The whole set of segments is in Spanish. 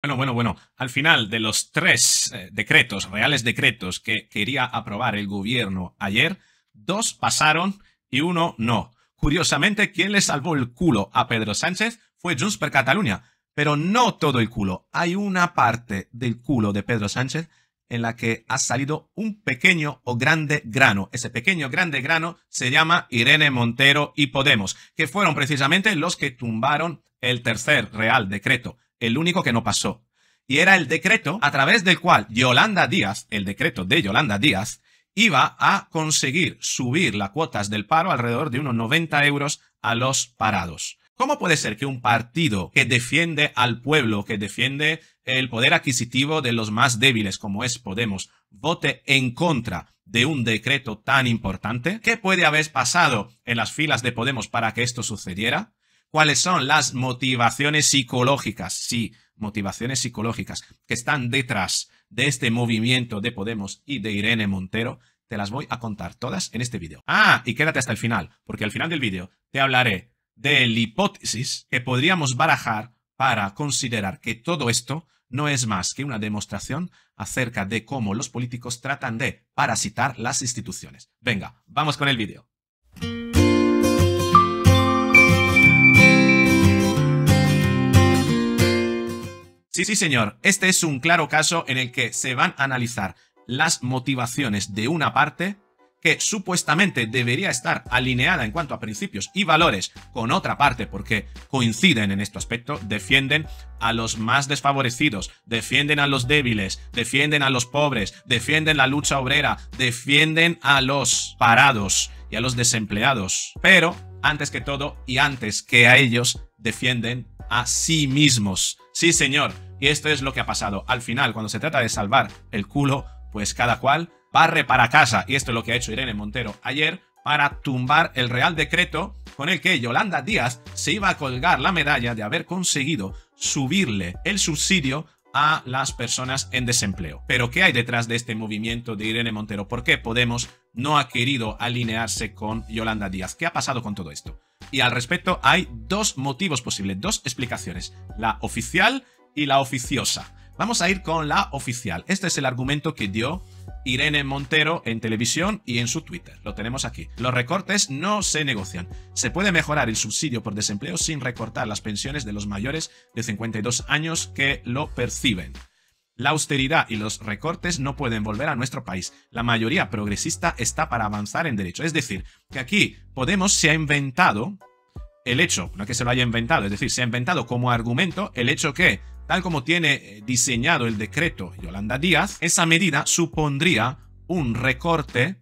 Bueno. Al final de los 3 decretos, reales decretos que quería aprobar el gobierno ayer, 2 pasaron y 1 no. Curiosamente, quien le salvó el culo a Pedro Sánchez fue Junts per Catalunya. Pero no todo el culo. Hay una parte del culo de Pedro Sánchez en la que ha salido un pequeño o grande grano. Ese pequeño grande grano se llama Irene Montero y Podemos, que fueron precisamente los que tumbaron el tercer real decreto, el único que no pasó. Y era el decreto a través del cual Yolanda Díaz, el decreto de Yolanda Díaz, iba a conseguir subir las cuotas del paro alrededor de unos 90 euros a los parados. ¿Cómo puede ser que un partido que defiende al pueblo, que defiende el poder adquisitivo de los más débiles, como es Podemos, vote en contra de un decreto tan importante? ¿Qué puede haber pasado en las filas de Podemos para que esto sucediera? ¿Cuáles son las motivaciones psicológicas? Sí, motivaciones psicológicas que están detrás de este movimiento de Podemos y de Irene Montero. Te las voy a contar todas en este vídeo. Y quédate hasta el final, porque al final del vídeo te hablaré de la hipótesis que podríamos barajar para considerar que todo esto no es más que una demostración acerca de cómo los políticos tratan de parasitar las instituciones. Venga, vamos con el vídeo. Sí, señor. Este es un claro caso en el que se van a analizar las motivaciones de una parte que supuestamente debería estar alineada en cuanto a principios y valores con otra parte, porque coinciden en este aspecto, defienden a los más desfavorecidos, defienden a los débiles, defienden a los pobres, defienden la lucha obrera, defienden a los parados y a los desempleados. Pero, antes que todo y antes que a ellos, defienden a sí mismos. Sí, señor. Y esto es lo que ha pasado. Al final, cuando se trata de salvar el culo, pues cada cual barre para casa, y esto es lo que ha hecho Irene Montero ayer para tumbar el real decreto con el que Yolanda Díaz se iba a colgar la medalla de haber conseguido subirle el subsidio a las personas en desempleo. Pero ¿qué hay detrás de este movimiento de Irene Montero? ¿Por qué Podemos no ha querido alinearse con Yolanda Díaz? ¿Qué ha pasado con todo esto? Y al respecto hay 2 motivos posibles, 2 explicaciones, la oficial y la oficiosa. Vamos a ir con la oficial. Este es el argumento que dio Irene Montero en televisión y en su Twitter. Lo tenemos aquí. Los recortes no se negocian. Se puede mejorar el subsidio por desempleo sin recortar las pensiones de los mayores de 52 años que lo perciben. La austeridad y los recortes no pueden volver a nuestro país. La mayoría progresista está para avanzar en derecho. Es decir, que aquí Podemos se ha inventado el hecho, no es que se lo haya inventado, es decir, se ha inventado como argumento el hecho que, tal como tiene diseñado el decreto Yolanda Díaz, esa medida supondría un recorte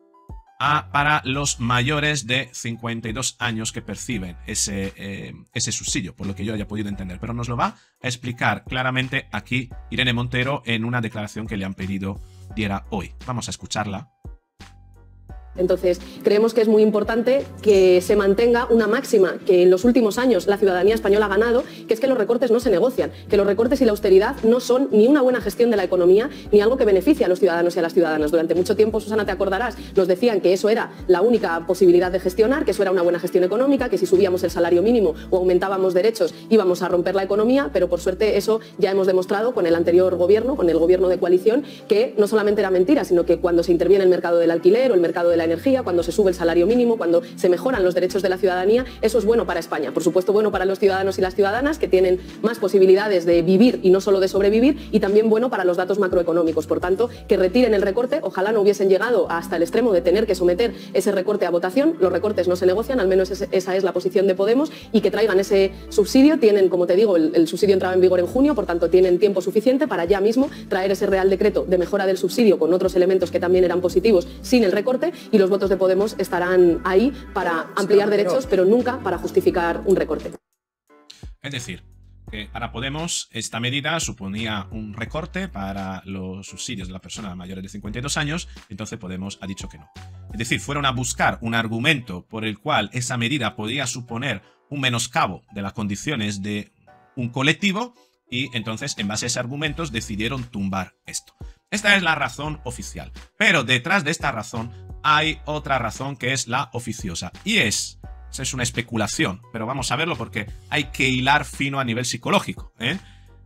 para los mayores de 52 años que perciben ese subsidio, por lo que yo haya podido entender. Pero nos lo va a explicar claramente aquí Irene Montero en una declaración que le han pedido diera hoy. Vamos a escucharla. Entonces, creemos que es muy importante que se mantenga una máxima que en los últimos años la ciudadanía española ha ganado, que es que los recortes no se negocian, que los recortes y la austeridad no son ni una buena gestión de la economía ni algo que beneficie a los ciudadanos y a las ciudadanas. Durante mucho tiempo, Susana, te acordarás, nos decían que eso era la única posibilidad de gestionar, que eso era una buena gestión económica, que si subíamos el salario mínimo o aumentábamos derechos íbamos a romper la economía, pero por suerte eso ya hemos demostrado con el anterior gobierno, con el gobierno de coalición, que no solamente era mentira, sino que cuando se interviene el mercado del alquiler o el mercado de la energía, cuando se sube el salario mínimo, cuando se mejoran los derechos de la ciudadanía, eso es bueno para España. Por supuesto, bueno para los ciudadanos y las ciudadanas, que tienen más posibilidades de vivir y no solo de sobrevivir, y también bueno para los datos macroeconómicos. Por tanto, que retiren el recorte. Ojalá no hubiesen llegado hasta el extremo de tener que someter ese recorte a votación. Los recortes no se negocian, al menos esa es la posición de Podemos, y que traigan ese subsidio. Tienen, como te digo, el subsidio entraba en vigor en junio, por tanto tienen tiempo suficiente para ya mismo traer ese real decreto de mejora del subsidio con otros elementos que también eran positivos sin el recorte, y los votos de Podemos estarán ahí para ampliar derechos, pero nunca para justificar un recorte. Es decir, que para Podemos esta medida suponía un recorte para los subsidios de las personas mayores de 52 años, entonces Podemos ha dicho que no. Es decir, fueron a buscar un argumento por el cual esa medida podía suponer un menoscabo de las condiciones de un colectivo, y entonces en base a esos argumentos decidieron tumbar esto. Esta es la razón oficial, pero detrás de esta razón hay otra razón que es la oficiosa, y es una especulación, pero vamos a verlo porque hay que hilar fino a nivel psicológico,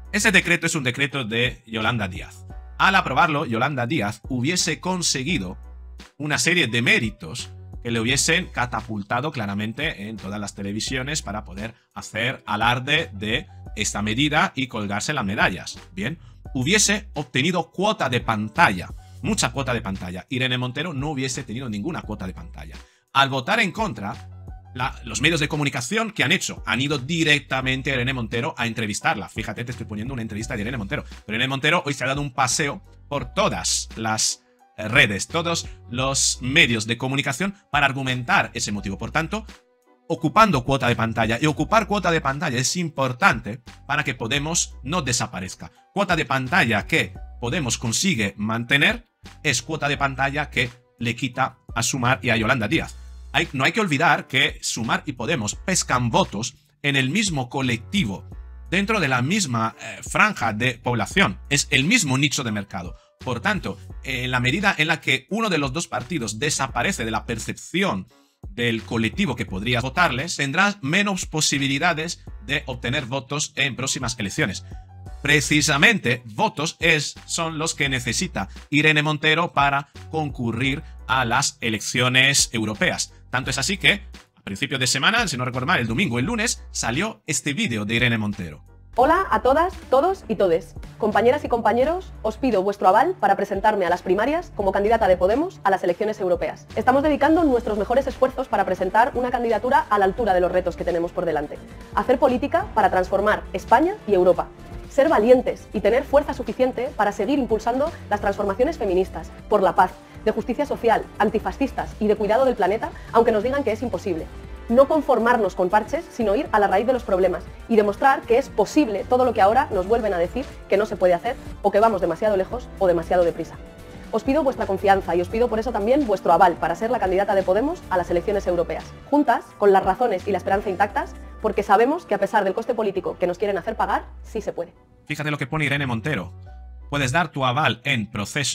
Ese decreto es un decreto de Yolanda Díaz. Al aprobarlo, Yolanda Díaz hubiese conseguido una serie de méritos que le hubiesen catapultado claramente en todas las televisiones para poder hacer alarde de esta medida y colgarse las medallas. Bien, hubiese obtenido cuota de pantalla, mucha cuota de pantalla. Irene Montero no hubiese tenido ninguna cuota de pantalla. Al votar en contra, los medios de comunicación que han hecho han ido directamente a Irene Montero a entrevistarla. Fíjate, te estoy poniendo una entrevista de Irene Montero. Pero Irene Montero hoy se ha dado un paseo por todas las redes, todos los medios de comunicación para argumentar ese motivo. Por tanto, ocupando cuota de pantalla, y ocupar cuota de pantalla es importante para que Podemos no desaparezca. Cuota de pantalla que Podemos consigue mantener es cuota de pantalla que le quita a Sumar y a Yolanda Díaz. No hay que olvidar que Sumar y Podemos pescan votos en el mismo colectivo, dentro de la misma franja de población. Es el mismo nicho de mercado. Por tanto, en la medida en la que uno de los dos partidos desaparece de la percepción del colectivo que podría votarles, tendrá menos posibilidades de obtener votos en próximas elecciones. Precisamente, votos son los que necesita Irene Montero para concurrir a las elecciones europeas. Tanto es así que, a principios de semana, si no recuerdo mal, el domingo, el lunes, salió este vídeo de Irene Montero. Hola a todas, todos y todes. Compañeras y compañeros, os pido vuestro aval para presentarme a las primarias como candidata de Podemos a las elecciones europeas. Estamos dedicando nuestros mejores esfuerzos para presentar una candidatura a la altura de los retos que tenemos por delante. Hacer política para transformar España y Europa. Ser valientes y tener fuerza suficiente para seguir impulsando las transformaciones feministas, por la paz, de justicia social, antifascistas y de cuidado del planeta, aunque nos digan que es imposible. No conformarnos con parches, sino ir a la raíz de los problemas y demostrar que es posible todo lo que ahora nos vuelven a decir que no se puede hacer o que vamos demasiado lejos o demasiado deprisa. Os pido vuestra confianza y os pido por eso también vuestro aval para ser la candidata de Podemos a las elecciones europeas, juntas, con las razones y la esperanza intactas, porque sabemos que a pesar del coste político que nos quieren hacer pagar, sí se puede. Fíjate lo que pone Irene Montero. Puedes dar tu aval en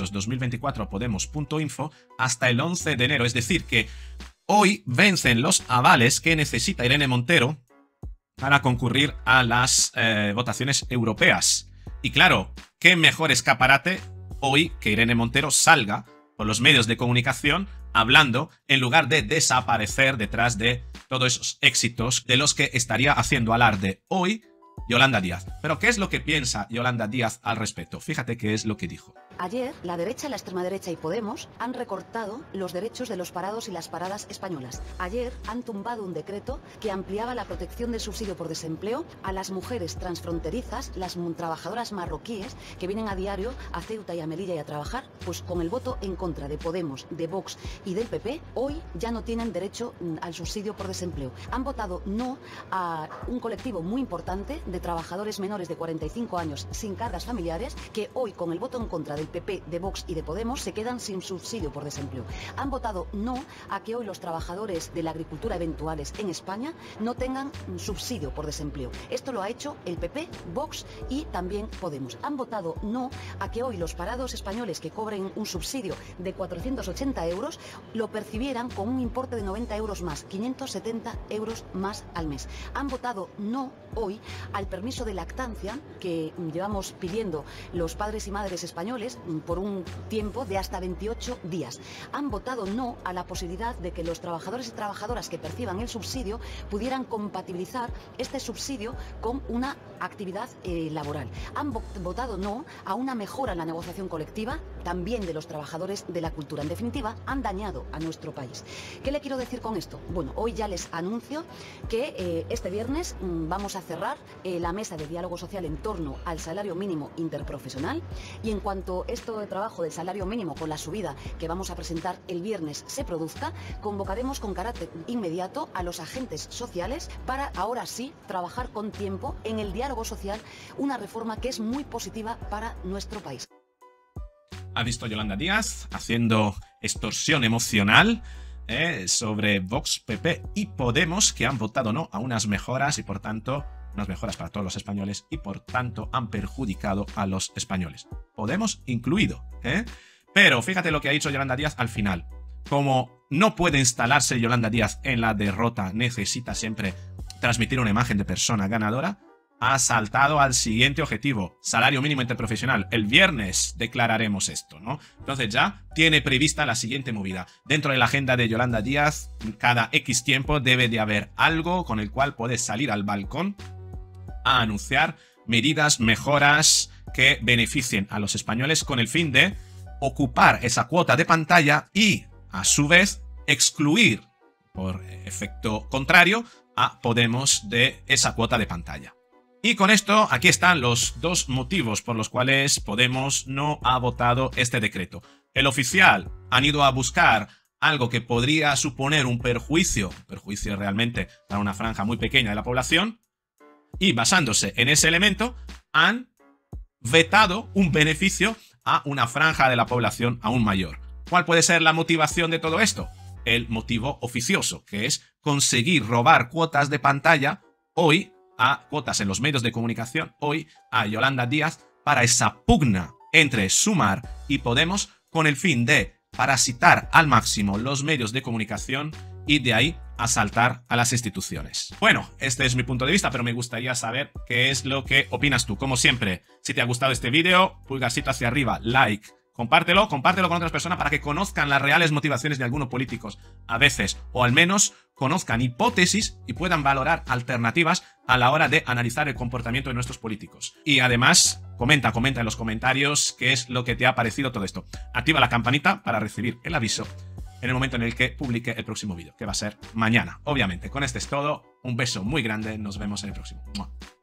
procesos2024podemos.info hasta el 11 de enero, es decir que hoy vencen los avales que necesita Irene Montero para concurrir a las votaciones europeas. Y claro, qué mejor escaparate hoy que Irene Montero salga por los medios de comunicación hablando en lugar de desaparecer detrás de todos esos éxitos de los que estaría haciendo alarde hoy Yolanda Díaz. Pero ¿qué es lo que piensa Yolanda Díaz al respecto? Fíjate qué es lo que dijo. Ayer, la derecha, la extrema derecha y Podemos han recortado los derechos de los parados y las paradas españolas. Ayer han tumbado un decreto que ampliaba la protección del subsidio por desempleo a las mujeres transfronterizas, las trabajadoras marroquíes que vienen a diario a Ceuta y a Melilla y a trabajar. Pues con el voto en contra de Podemos, de Vox y del PP, hoy ya no tienen derecho al subsidio por desempleo. Han votado no a un colectivo muy importante de trabajadores menores de 45 años sin cargas familiares que hoy con el voto en contra del PP, de Vox y de Podemos se quedan sin subsidio por desempleo. Han votado no a que hoy los trabajadores de la agricultura eventuales en España no tengan subsidio por desempleo. Esto lo ha hecho el PP, Vox y también Podemos. Han votado no a que hoy los parados españoles que cobren un subsidio de 480 euros lo percibieran con un importe de 90 euros más, 570 euros más al mes. Han votado no hoy al permiso de lactancia que llevamos pidiendo los padres y madres españoles por un tiempo de hasta 28 días. Han votado no a la posibilidad de que los trabajadores y trabajadoras que perciban el subsidio pudieran compatibilizar este subsidio con una actividad laboral. Han votado no a una mejora en la negociación colectiva, también de los trabajadores de la cultura. En definitiva, han dañado a nuestro país. ¿Qué le quiero decir con esto? Bueno, hoy ya les anuncio que este viernes vamos a cerrar la mesa de diálogo social en torno al salario mínimo interprofesional y en cuanto esto de trabajo del salario mínimo con la subida que vamos a presentar el viernes se produzca, convocaremos con carácter inmediato a los agentes sociales para ahora sí trabajar con tiempo en el diálogo social, una reforma que es muy positiva para nuestro país. Ha visto Yolanda Díaz haciendo extorsión emocional sobre Vox, PP y Podemos, que han votado no a unas mejoras y por tanto unas mejoras para todos los españoles y por tanto han perjudicado a los españoles. Podemos incluido, Pero fíjate lo que ha dicho Yolanda Díaz al final. Como no puede instalarse Yolanda Díaz en la derrota, necesita siempre transmitir una imagen de persona ganadora, ha saltado al siguiente objetivo, salario mínimo interprofesional. El viernes declararemos esto, ¿no? Entonces ya tiene prevista la siguiente movida. Dentro de la agenda de Yolanda Díaz, cada X tiempo debe de haber algo con el cual puedes salir al balcón a anunciar medidas, mejoras que beneficien a los españoles con el fin de ocupar esa cuota de pantalla y, a su vez, excluir, por efecto contrario, a Podemos de esa cuota de pantalla. Y con esto, aquí están los dos motivos por los cuales Podemos no ha votado este decreto. El oficial han ido a buscar algo que podría suponer un perjuicio realmente para una franja muy pequeña de la población, y basándose en ese elemento, han vetado un beneficio a una franja de la población aún mayor. ¿Cuál puede ser la motivación de todo esto? El motivo oficioso, que es conseguir robar cuotas de pantalla hoy a cuotas en los medios de comunicación, hoy a Yolanda Díaz, para esa pugna entre Sumar y Podemos con el fin de parasitar al máximo los medios de comunicación y de ahí asaltar a las instituciones. Bueno, este es mi punto de vista, pero me gustaría saber qué es lo que opinas tú. Como siempre, si te ha gustado este vídeo, pulgarcito hacia arriba, like, compártelo con otras personas para que conozcan las reales motivaciones de algunos políticos a veces, o al menos conozcan hipótesis y puedan valorar alternativas a la hora de analizar el comportamiento de nuestros políticos. Y además, comenta en los comentarios qué es lo que te ha parecido todo esto. Activa la campanita para recibir el aviso en el momento en el que publique el próximo vídeo, que va a ser mañana. Obviamente, con este es todo. Un beso muy grande. Nos vemos en el próximo. ¡Mua!